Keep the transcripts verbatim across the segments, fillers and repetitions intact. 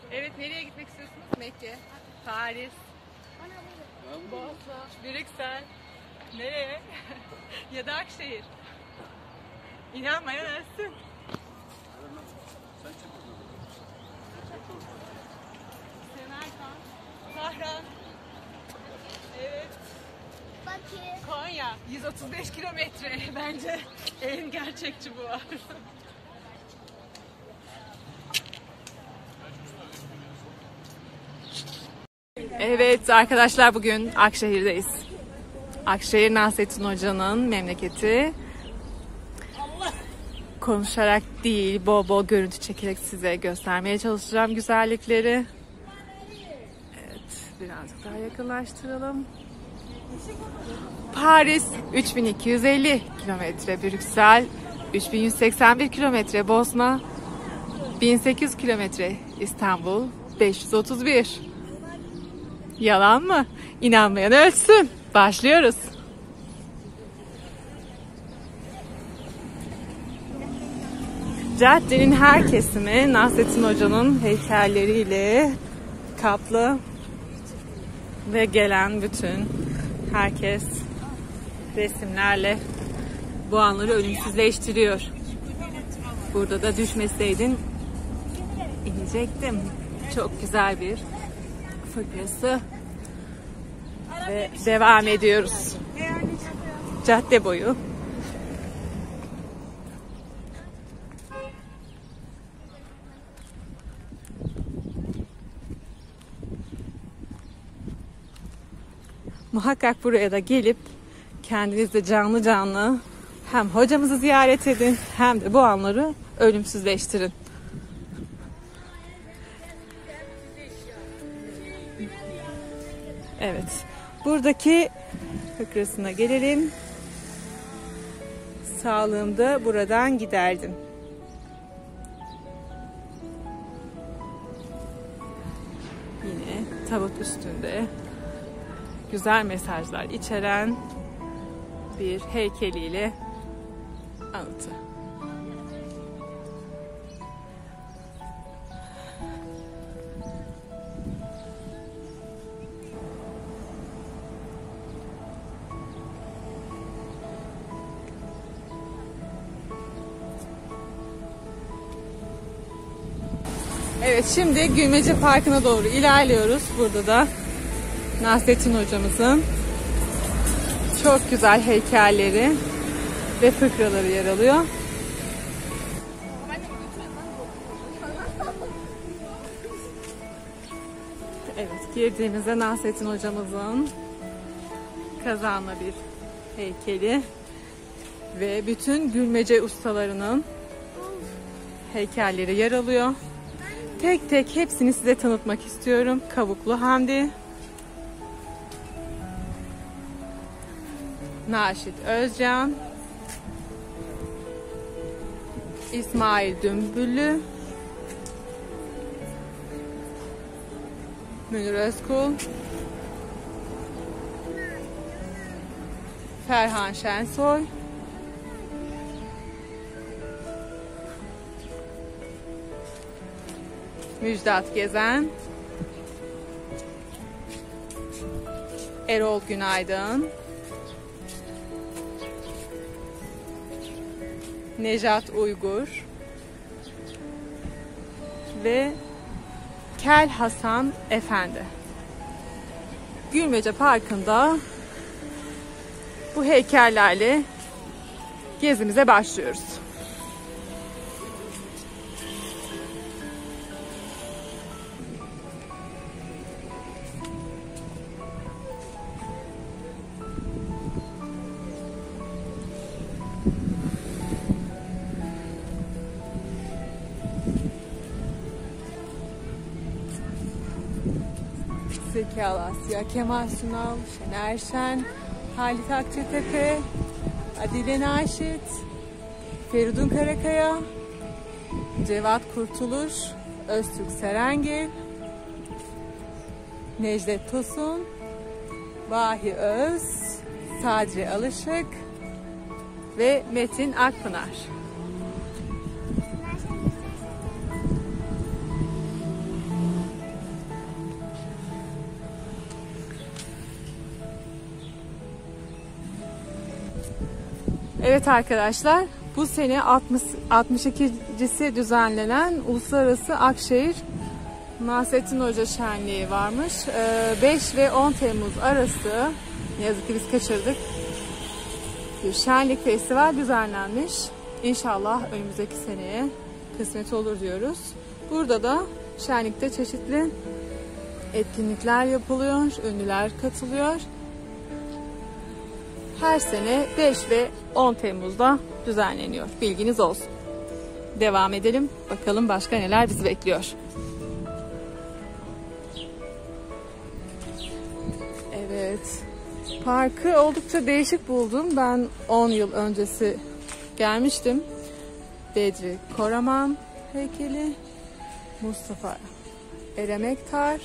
Evet, nereye gitmek istiyorsunuz? Mekke, Paris, Bosna, Brüksel. Nereye? Ya da Akşehir. İnanmayan ölsün. Semerkant, Tahran. Evet. Konya. yüz otuz beş kilometre. Bence en gerçekçi bu var. Evet arkadaşlar, bugün Akşehir'deyiz. Akşehir Nasrettin Hoca'nın memleketi. Konuşarak değil, bol bol görüntü çekerek size göstermeye çalışacağım güzellikleri. Evet, birazcık daha yakınlaştıralım. Paris üç bin iki yüz elli kilometre, Brüksel üç bin yüz seksen bir kilometre, Bosna bin sekiz yüz kilometre, İstanbul beş yüz otuz bir. Yalan mı? İnanmayan ölsün. Başlıyoruz. Caddenin her kesimi Nasrettin Hoca'nın heykelleriyle kaplı ve gelen bütün herkes resimlerle bu anları ölümsüzleştiriyor. Burada da düşmeseydin inecektim. Çok güzel bir fıkrası ve devam ediyoruz. Cadde boyu. Muhakkak buraya da gelip kendiniz de canlı canlı hem hocamızı ziyaret edin hem de bu anları ölümsüzleştirin. Evet. Buradaki fıkrasına gelelim. Sağlığımda buradan giderdim. Yine tabut üstünde güzel mesajlar içeren bir heykeliyle anıtı. Evet, şimdi Gülmece Parkı'na doğru ilerliyoruz. Burada da Nasrettin Hocamızın çok güzel heykelleri ve fıkraları yer alıyor. Evet, girdiğimizde Nasrettin Hocamızın kazanlı bir heykeli ve bütün Gülmece ustalarının heykelleri yer alıyor. Tek tek hepsini size tanıtmak istiyorum. Kavuklu Hamdi, Naşit Özcan, İsmail Dümbüllü, Münir Özkul, Ferhan Şensoy, Müjdat Gezen, Erol Günaydın, Nejat Uygur ve Kel Hasan Efendi. Gülmece Parkı'nda bu heykellerle gezimize başlıyoruz. Zeki Alasya, Kemal Sunal, Şener Şen, Halit Akçatepe, Adile Naşit, Feridun Karakaya, Cevat Kurtuluş, Öztürk Serengil, Necdet Tosun, Vahi Öz, Sadri Alışık ve Metin Akpınar. Evet arkadaşlar, bu sene altmış, altmış ikincisi düzenlenen Uluslararası Akşehir Nasrettin Hoca Şenliği varmış. beş ve on Temmuz arası, ne yazık ki biz kaçırdık, bir şenlik festival düzenlenmiş. İnşallah önümüzdeki seneye kısmet olur diyoruz. Burada da şenlikte çeşitli etkinlikler yapılıyor, ünlüler katılıyor. Her sene beş ve on Temmuz'da düzenleniyor. Bilginiz olsun. Devam edelim. Bakalım başka neler bizi bekliyor. Evet. Parkı oldukça değişik buldum. Ben on yıl öncesi gelmiştim. Bedri Koraman heykeli, Mustafa Eremektar,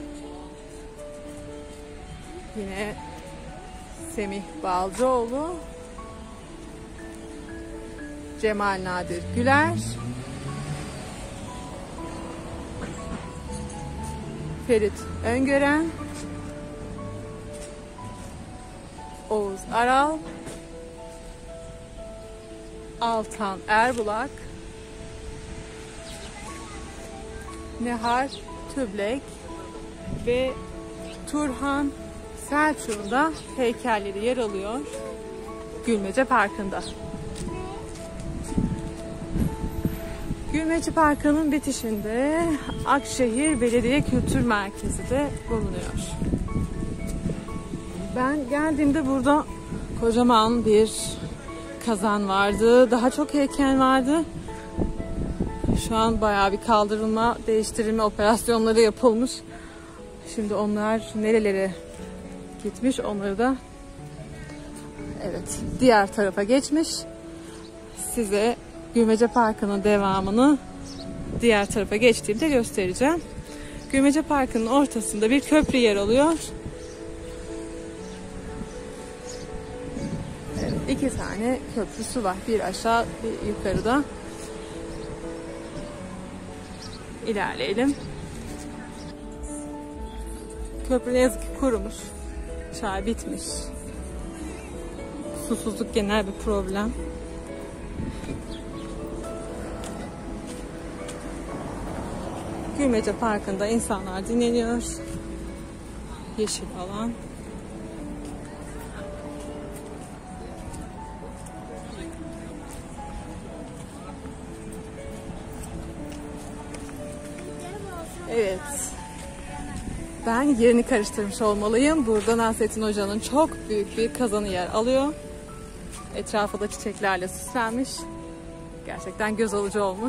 yine Semih Balcıoğlu, Cemal Nadir Güler, Ferit Öngören, Oğuz Aral, Altan Erbulak, Nehar Tüblek ve Turhan Selçuk'un da heykelleri yer alıyor Gülmece Parkı'nda. Gülmece Parkı'nın bitişinde Akşehir Belediye Kültür Merkezi de bulunuyor. Ben geldiğimde burada kocaman bir kazan vardı. Daha çok heykel vardı. Şu an bayağı bir kaldırılma, değiştirilme operasyonları yapılmış. Şimdi onlar nerelere gitmiş, onları da evet diğer tarafa geçmiş. Size Gülmece Parkı'nın devamını diğer tarafa geçtiğimde göstereceğim. Gülmece Parkı'nın ortasında bir köprü yer alıyor. Evet, iki tane köprüsü var. Bir aşağı, bir yukarıda. İlerleyelim. Köprü ne yazık ki kurumuş. Çağ bitmiş. Susuzluk genel bir problem. Gülmece Parkı'nda insanlar dinleniyor. Yeşil alan. Evet. Ben yerini karıştırmış olmalıyım. Burada Nasrettin Hoca'nın çok büyük bir kazanı yer alıyor. Etrafı da çiçeklerle süslenmiş. Gerçekten göz alıcı olmuş.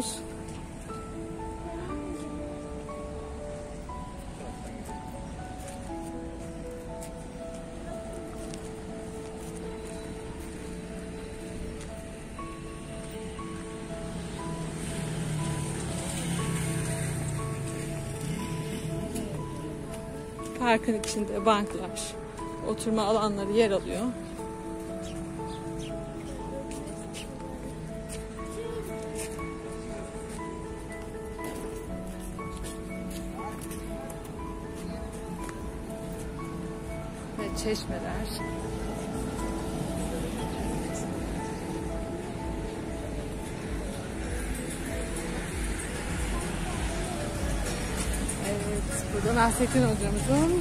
Parkın içinde banklar, oturma alanları yer alıyor. Ve çeşmeler. Burada Nasrettin Hocamızın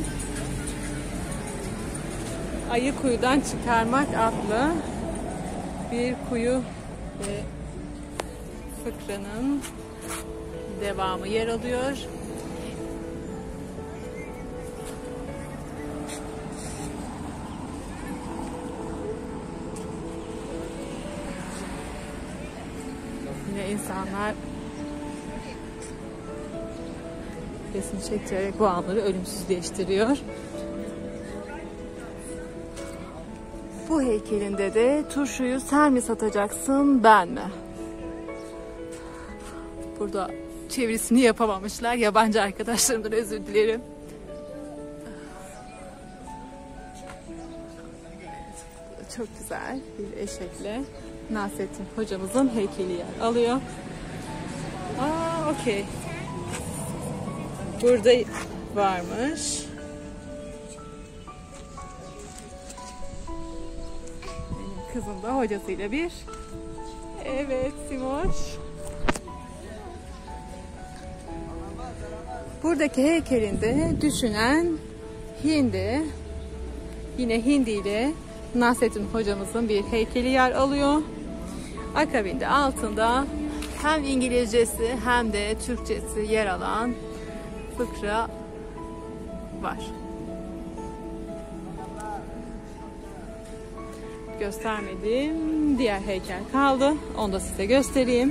Ayı Kuyudan Çıkarmak adlı bir kuyu ve fıkranın devamı yer alıyor. Yine insanlar resim çektirerek bu anları ölümsüzleştiriyor. Bu heykelinde de turşuyu sen mi satacaksın, ben mi? Burada çevirisini yapamamışlar. Yabancı arkadaşlarımdan özür dilerim. Çok güzel bir eşekle Nasrettin Hocamızın heykeli yer alıyor. Aa, okey. Burada varmış. Benim Kızım da hocasıyla bir. Evet Simoş. Buradaki heykelinde düşünen Hindi. Yine Hindi ile Nasrettin hocamızın bir heykeli yer alıyor. Akabinde altında hem İngilizcesi hem de Türkçesi yer alan fıkra var. Göstermediğim diğer heykel kaldı. Onu da size göstereyim.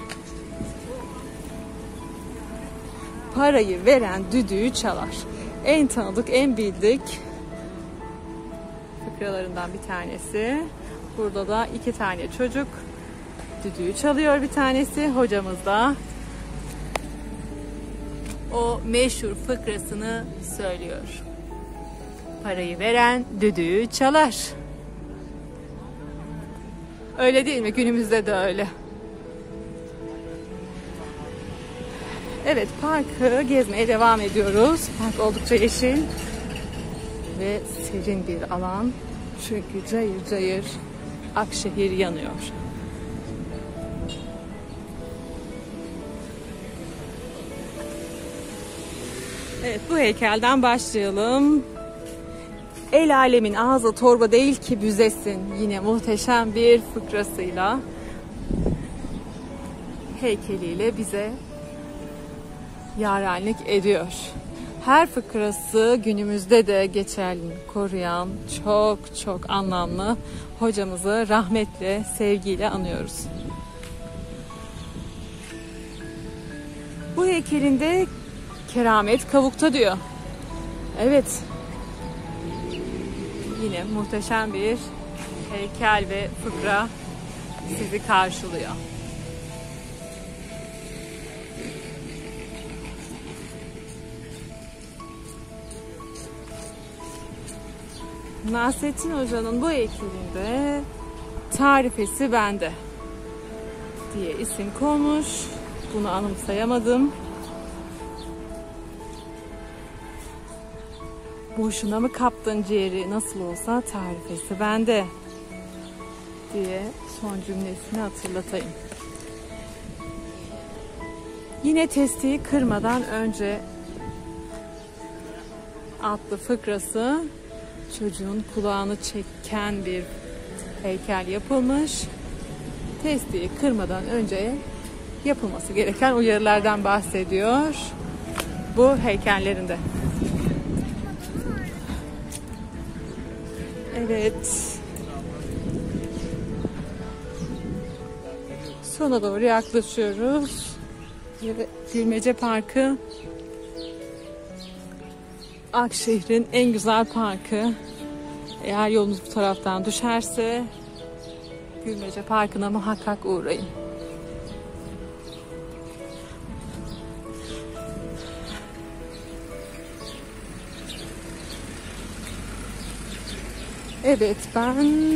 Parayı veren düdüğü çalar. En tanıdık, en bildik fıkralarından bir tanesi. Burada da iki tane çocuk düdüğü çalıyor bir tanesi. Hocamız da o meşhur fıkrasını söylüyor. Parayı veren düdüğü çalar. Öyle değil mi? Günümüzde de öyle. Evet, parkı gezmeye devam ediyoruz. Park oldukça yeşil ve serin bir alan. Çünkü cayır cayır Akşehir yanıyor. Evet, bu heykelden başlayalım. El alemin ağzı torba değil ki büzesin. Yine muhteşem bir fıkrasıyla, heykeliyle bize yarenlik ediyor. Her fıkrası günümüzde de geçerliliğini koruyan çok çok anlamlı hocamızı rahmetle, sevgiyle anıyoruz. Bu heykelinde keramet kavukta diyor. Evet. Yine muhteşem bir heykel ve fıkra sizi karşılıyor. Nasrettin Hoca'nın bu heykelinde tarifesi bende diye isim konmuş. Bunu anımsayamadım. Boşuna mı kaptın ciğeri, nasıl olsa tarifesi bende diye son cümlesini hatırlatayım. Yine testiyi kırmadan önce adlı fıkrası, çocuğun kulağını çeken bir heykel yapılmış. Testiyi kırmadan önce yapılması gereken uyarılardan bahsediyor bu heykellerinde. Evet. Sona doğru yaklaşıyoruz. Gülmece Parkı Akşehir'in en güzel parkı. Eğer yolunuz bu taraftan düşerse Gülmece Parkı'na muhakkak uğrayın. Evet, ben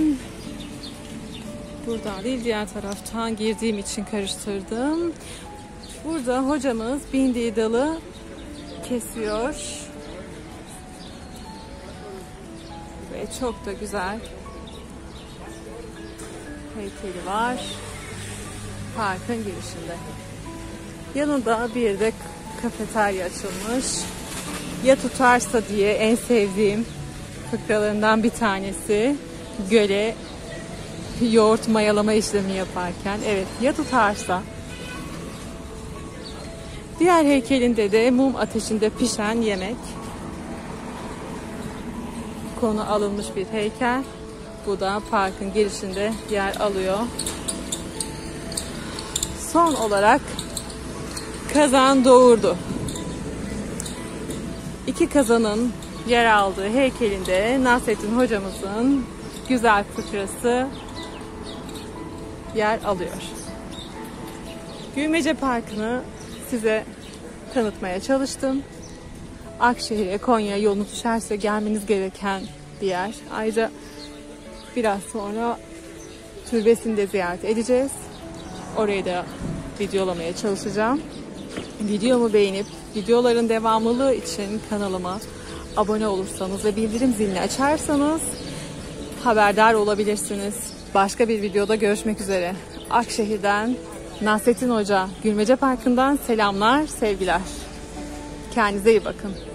buradan değil diğer taraftan girdiğim için karıştırdım. Burada hocamız bindiği dalı kesiyor. Ve çok da güzel heykeli var parkın girişinde. Yanında bir de kafeterya açılmış. Ya tutarsa diye en sevdiğim fıkralarından bir tanesi, göle yoğurt mayalama işlemi yaparken. Evet, ya tutarsa. Diğer heykelinde de mum ateşinde pişen yemek konu alınmış bir heykel. Bu da parkın girişinde yer alıyor. Son olarak kazan doğurdu. İki kazanın yer aldığı heykelinde Nasrettin hocamızın güzel fıkrası yer alıyor. Gülmece Parkı'nı size tanıtmaya çalıştım. Akşehir'e, Konya yolunuz düşerse gelmeniz gereken bir yer. Ayrıca biraz sonra türbesini de ziyaret edeceğiz. Orayı da videolamaya çalışacağım. Videomu beğenip videoların devamlılığı için kanalıma abone olursanız ve bildirim zilini açarsanız haberdar olabilirsiniz. Başka bir videoda görüşmek üzere. Akşehir'den Nasrettin Hoca Gülmece Parkı'ndan selamlar, sevgiler. Kendinize iyi bakın.